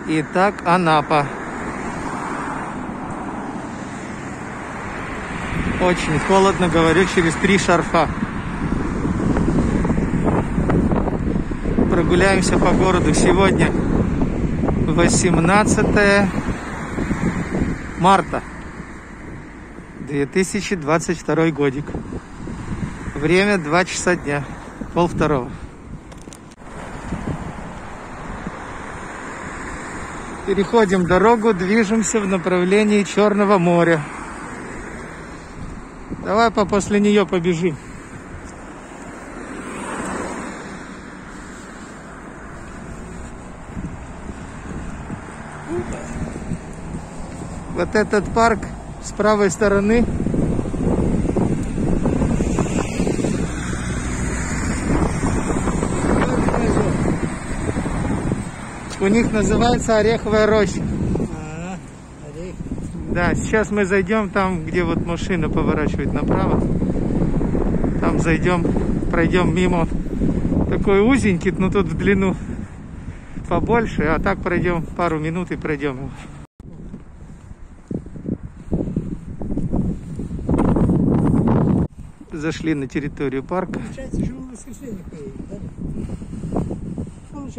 Итак, Анапа. Очень холодно, говорю, через 3 шарфа. Прогуляемся по городу. Сегодня 18 марта 2022 годик. Время 2 часа дня, 1:30. Переходим дорогу, движемся в направлении Черного моря. Давай после нее побежим. Вот этот парк с правой стороны. У них называется Ореховая роща. Да, сейчас мы зайдем там, где вот машина поворачивает направо. Там зайдем, пройдем мимо. Такой узенький, но тут в длину побольше. А так пройдем пару минут и пройдем его. Зашли на территорию парка. Получается, что в воскресенье поедем, да? Получается.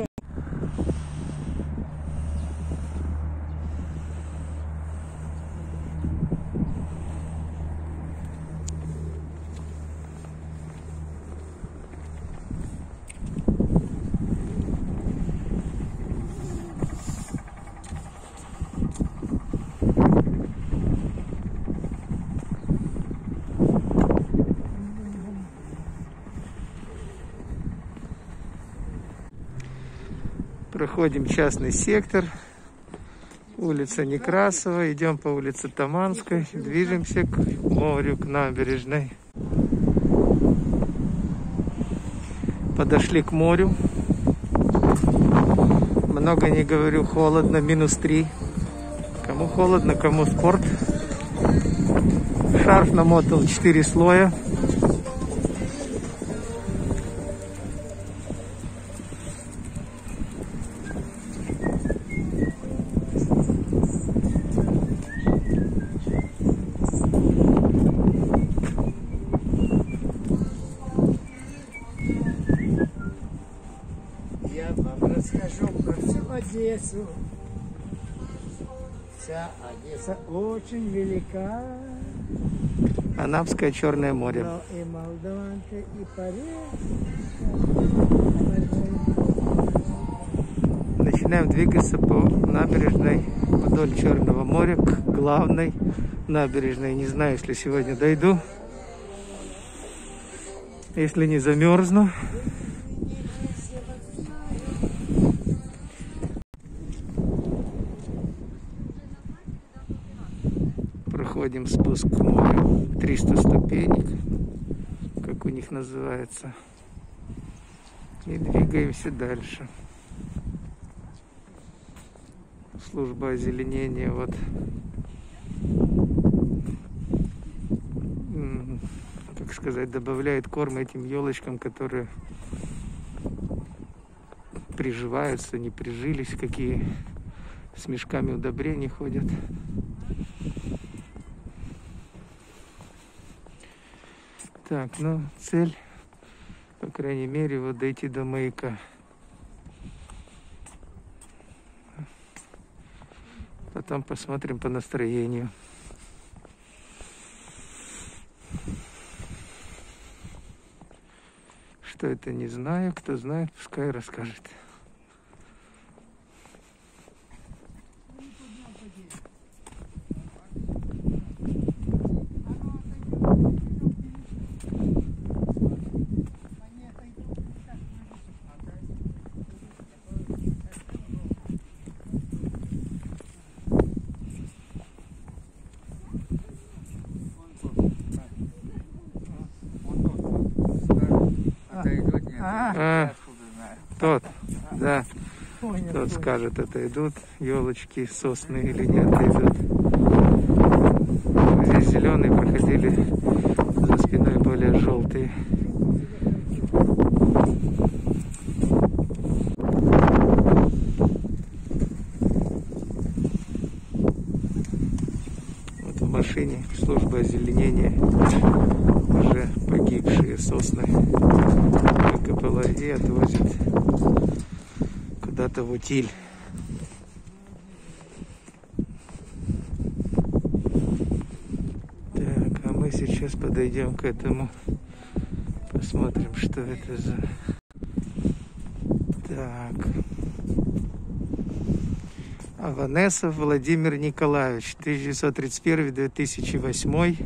Проходим частный сектор, улица Некрасова, идем по улице Таманской, движемся к морю, к набережной. Подошли к морю, много не говорю, холодно, -3. Кому холодно, кому спорт. Шарф намотал 4 слоя. Я вам расскажу про всю Одессу. Вся Одесса очень велика. Анапское Черное море. Но и Молдаванка, и Париж. Начинаем двигаться по набережной вдоль Черного моря к главной набережной. Не знаю, если сегодня дойду. Если не замерзну. Проходим спуск к морю. 300 ступенек, как у них называется. И двигаемся дальше. Служба озеленения вот как сказать, добавляет корм этим елочкам, которые приживаются, не прижились, какие с мешками удобрений ходят. Так, ну цель, по крайней мере, вот дойти до маяка. Потом посмотрим по настроению. Что это, не знаю. Кто знает, пускай расскажет. Тот, да, тот скажет, это идут елочки, сосны или нет идут. Здесь зеленые проходили, за спиной более желтые. машине службы озеленения уже погибшие сосны выкопала и отвозит куда-то в утиль. Так, а мы сейчас подойдем к этому, посмотрим, что это за... Так. Аванесов Владимир Николаевич, 1931-2008,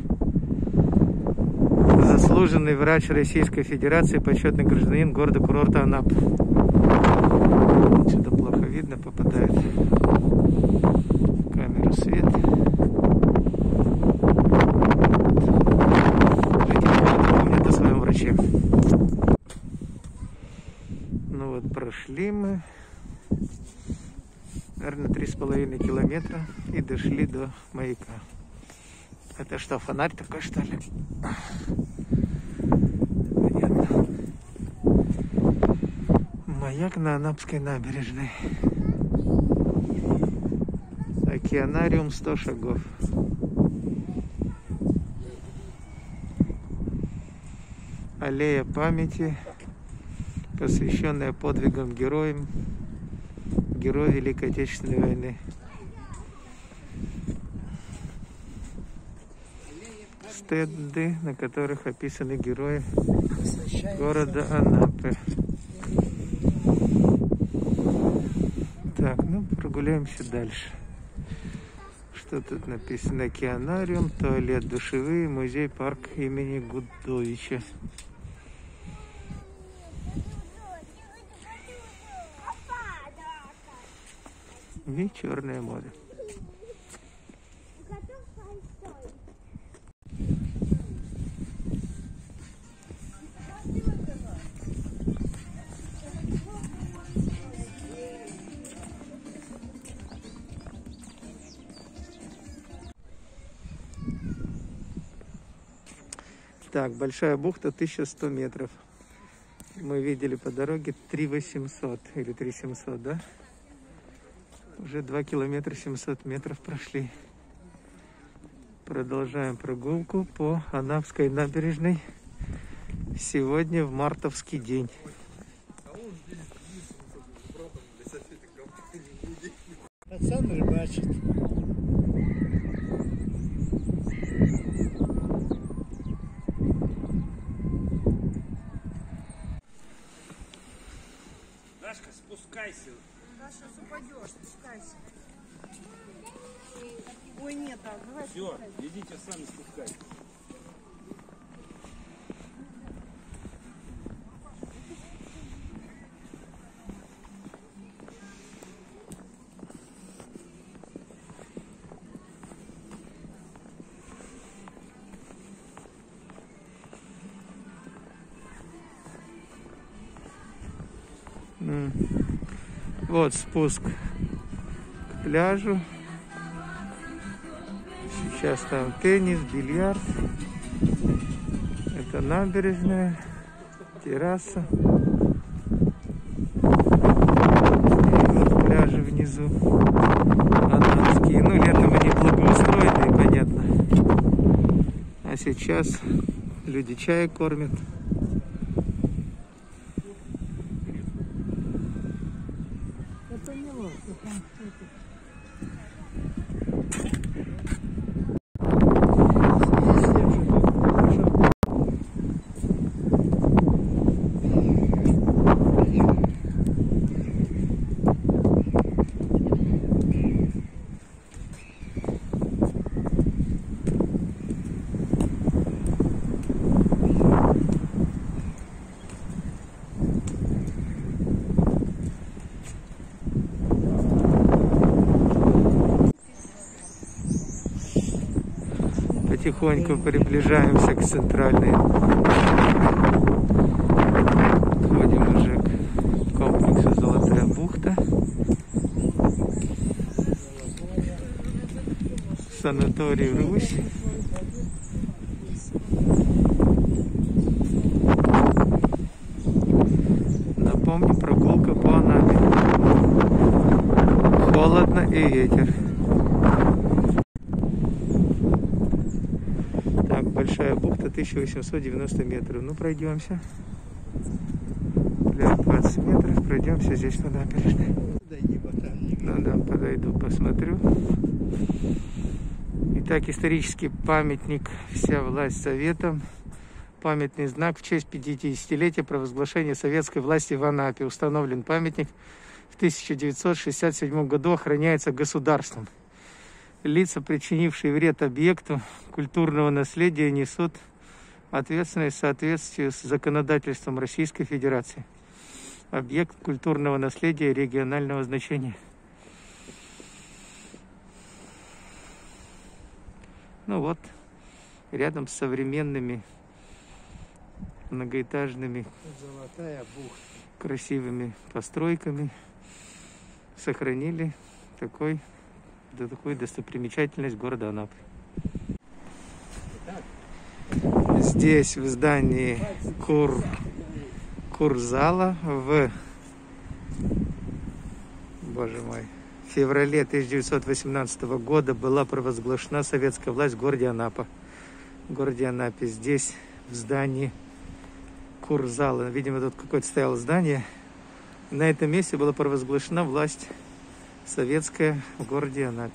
заслуженный врач Российской Федерации, почетный гражданин города-курорта Анапы. Что-то плохо видно, попадает в камеру свет. Жители города помнят о своем враче. Ну вот, прошли мы, наверное, 3,5 километра и дошли до маяка. Это что, фонарь такой, что ли? Понятно. Маяк на Анапской набережной. Океанариум 100 шагов. Аллея памяти, посвященная подвигам героям, героев Великой Отечественной войны. Стенды, на которых описаны герои города Анапы. Так, ну прогуляемся дальше. Что тут написано? Океанариум, туалет, душевые, музей, парк имени Гудовича. И Черное море. Так, Большая бухта, 1100 метров. Мы видели по дороге 3800 или 3700, да? Уже 2 километра 700 метров прошли. Продолжаем прогулку по Анапской набережной. Сегодня в мартовский день. Пацан рыбачит. Дашка, спускайся. Даша, сейчас упадешь, спускайся. Ой, нет, так, давай. Все, идите сами спускайтесь. Вот спуск к пляжу. Сейчас там теннис, бильярд. Это набережная, терраса. И вот пляжи внизу. Анапские. Ну, летом они благоустроены, понятно. А сейчас люди чай кормят. Это не лодка, там что-то. Потихоньку приближаемся к центральной. Подходим уже к комплексу Золотая бухта. Санаторий Русь. Напомню, прогулка по Анапе. Холодно и ветер. 1890 метров. Ну, пройдемся. Для 20 метров пройдемся здесь по набережной. Ну да, подойду, посмотрю. Итак, исторический памятник «Вся власть советам». Памятный знак в честь 50-летия провозглашения советской власти в Анапе. Установлен памятник в 1967 году, охраняется государством. Лица, причинившие вред объекту культурного наследия, несут ответственность в соответствии с законодательством Российской Федерации. Объект культурного наследия регионального значения. Ну вот, рядом с современными многоэтажными красивыми постройками сохранили такую достопримечательность города Анапы. Здесь в здании Курзала в феврале 1918 года была провозглашена советская власть в городе Анапа. В городе Анапе здесь в здании Курзала, видимо, тут какое-то стояло здание. На этом месте была провозглашена власть советская в городе Анапе.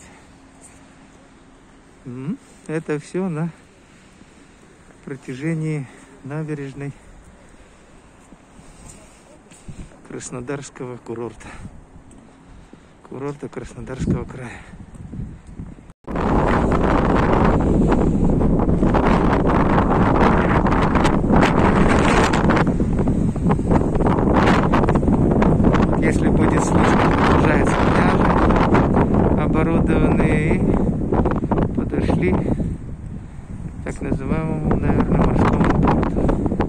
Это все на протяжении набережной Краснодарского курорта. Курорта Краснодарского края. Если будет слышно, приближается пляжи оборудованные, и подошли к так называемому, наверное, морскому порту.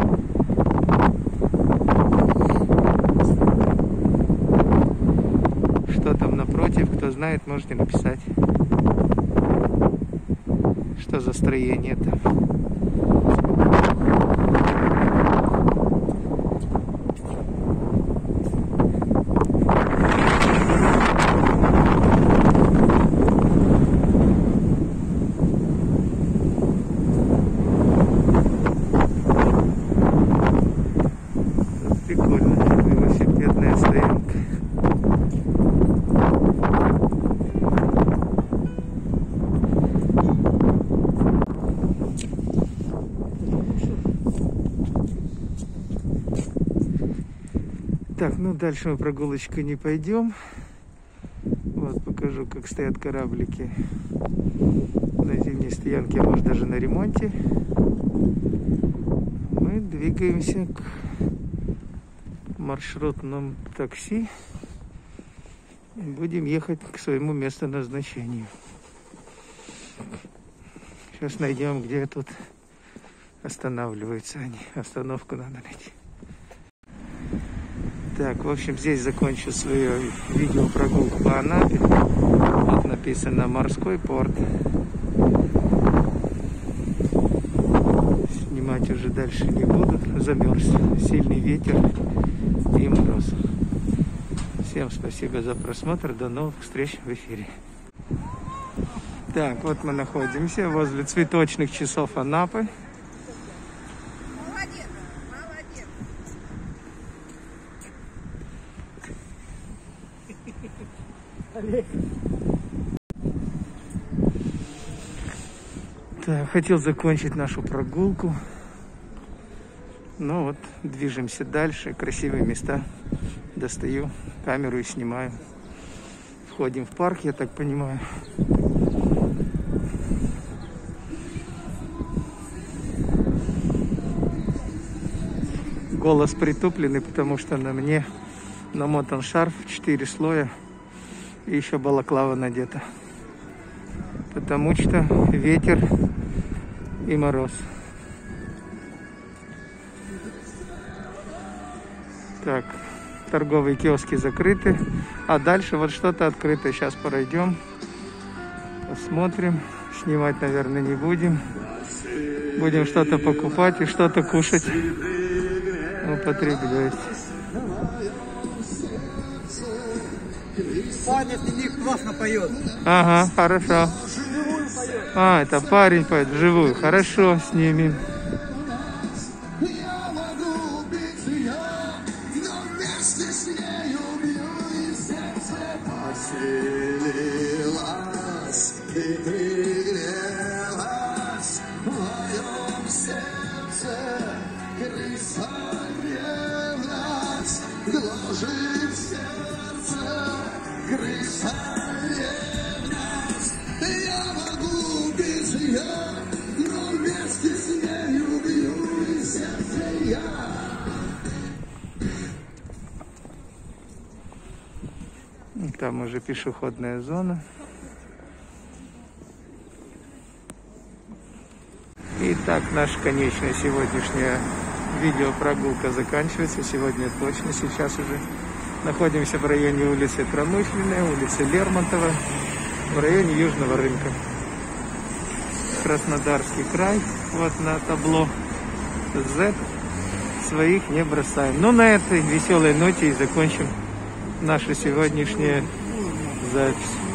Что там напротив, кто знает, можете написать, что за строение там. Так, ну дальше мы прогулочкой не пойдем. Вот покажу, как стоят кораблики на зимней стоянке, а может даже на ремонте. Мы двигаемся к маршрутному такси и будем ехать к своему месту назначения. Сейчас найдем, где тут останавливаются они. Остановку надо найти. Так, в общем, здесь закончу свою видеопрогулку по Анапе. Вот написано «Морской порт». Снимать уже дальше не буду. Замерз. Сильный ветер и мороз. Всем спасибо за просмотр. До новых встреч в эфире. Так, вот мы находимся возле цветочных часов Анапы. Так, хотел закончить нашу прогулку. Ну вот, движемся дальше. Красивые места. Достаю камеру и снимаю. Входим в парк, я так понимаю. Голос притупленный, потому что на мне намотан шарф, 4 слоя. И еще балаклава надета. Потому что ветер и мороз. Так, торговые киоски закрыты. А дальше вот что-то открыто. Сейчас пройдем. Посмотрим. Снимать, наверное, не будем. Будем что-то покупать и что-то кушать. Употреблять. Парень среди них классно поет. Ага, хорошо. А, это парень поет вживую. Хорошо, снимем. Я могу без ее, но вместе с нею бью и сердце я. Там уже пешеходная зона. Итак, наша конечная сегодняшняя видеопрогулка заканчивается. Сегодня точно, сейчас уже находимся в районе улицы Промышленной, улицы Лермонтова, в районе Южного рынка. Краснодарский край, вот на табло Z, своих не бросаем. Ну, на этой веселой ноте и закончим нашу сегодняшнюю запись.